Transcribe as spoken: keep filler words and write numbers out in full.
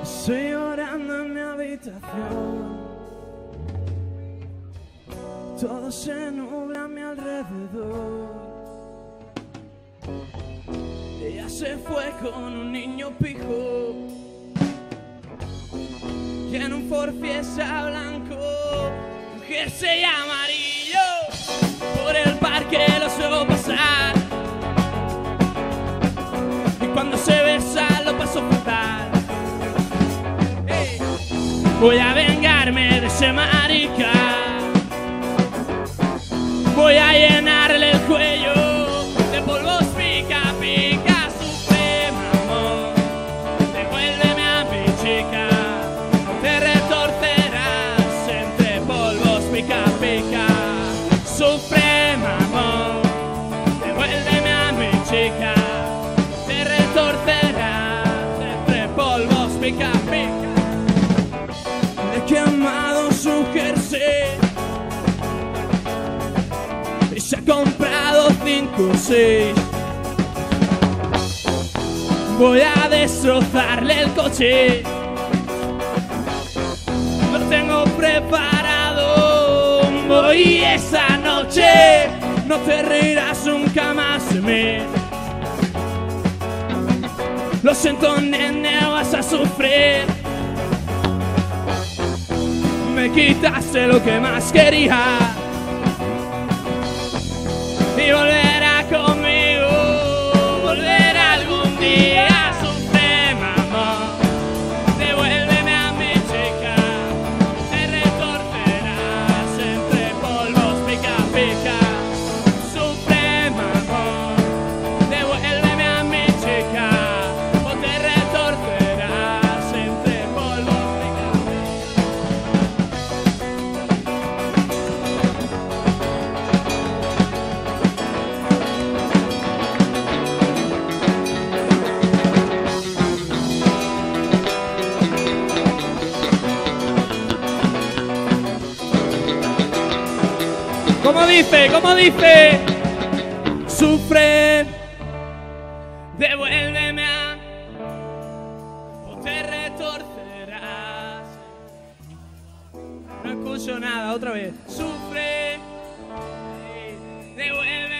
Estoy llorando en mi habitación, todo se nubla a mi alrededor. Ella se fue con un niño pijo y en un Ford Fiesta blanco, un jersey amarillo. Por el parque los veo pasar y cuando se besan lo paso fatal. Hey. Voy a vengarme de ese marica, voy a llenarle el cuello de polvos pica pica. Suprema amor, devuélveme a mi chica, te retorcerás entre polvos pica pica. Suprema amor, devuélveme a mi chica, te retorcerás entre polvos pica pica. He quemado su jersey y se ha comprado cinco o seis. Voy a destrozarle el coche, lo tengo preparado. Voy esa noche, no te reirás nunca más de mí. Lo siento, nene, vas a sufrir. Me quitaste lo que más quería y volverá conmigo, volverá algún día. Suprema amor, devuélveme a mi chica, te retorcerás entre polvos pica pica. Suprema amor, devuélveme a mi chica, o te retorcerás entre polvos pica ¿Cómo dice? ¿Cómo dice? Sufre, devuélveme a, o te retorcerás. No escucho nada, otra vez. Sufre, devuélveme.